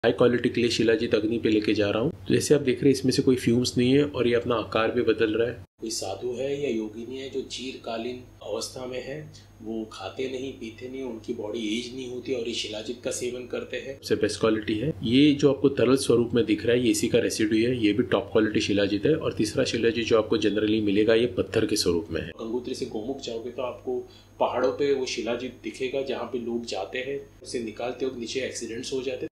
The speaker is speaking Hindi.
हाई क्वालिटी के लिए शिलाजीत अग्नि पे लेके जा रहा हूँ। तो जैसे आप देख रहे हैं इसमें से कोई फ्यूम्स नहीं है और ये अपना आकार भी बदल रहा है। कोई साधु है या योगिनी है जो चीरकालीन अवस्था में है, वो खाते नहीं पीते नहीं, उनकी बॉडी एज नहीं होती और ये शिलाजीत का सेवन करते हैं। सबसे बेस्ट क्वालिटी है। ये जो आपको तरल स्वरूप में दिख रहा है ये इसी का रेसिड्यू है, ये भी टॉप क्वालिटी शिलाजीत है। और तीसरा शिलाजीत जो आपको जनरली मिलेगा ये पत्थर के स्वरूप में है। गंगोत्री से गोमुख जाओगे तो आपको पहाड़ों पे वो शिलाजीत दिखेगा जहाँ पे लोग जाते हैं, उसे निकालते वक्त नीचे एक्सीडेंट्स हो जाते हैं।